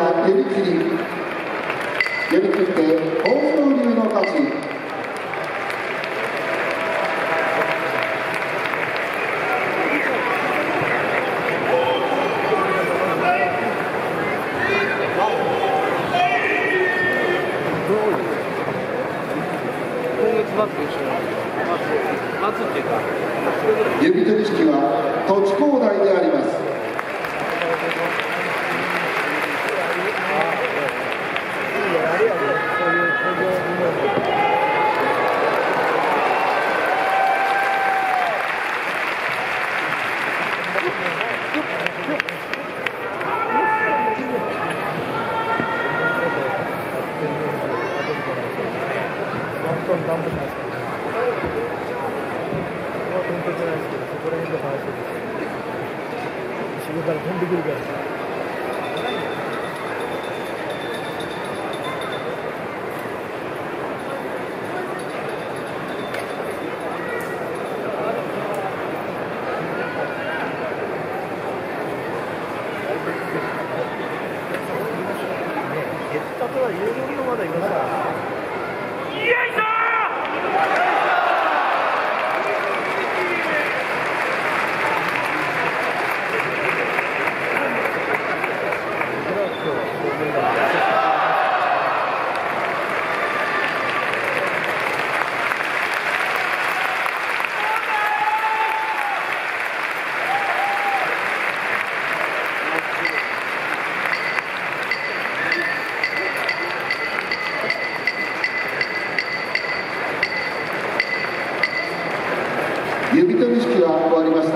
は寄り切り。寄り切って豊昇龍の勝ち。弓取式は土地高台であります。 から飛んでくるから。減ったとは有料のまだいますから。よいしょ弓取式は終わりました。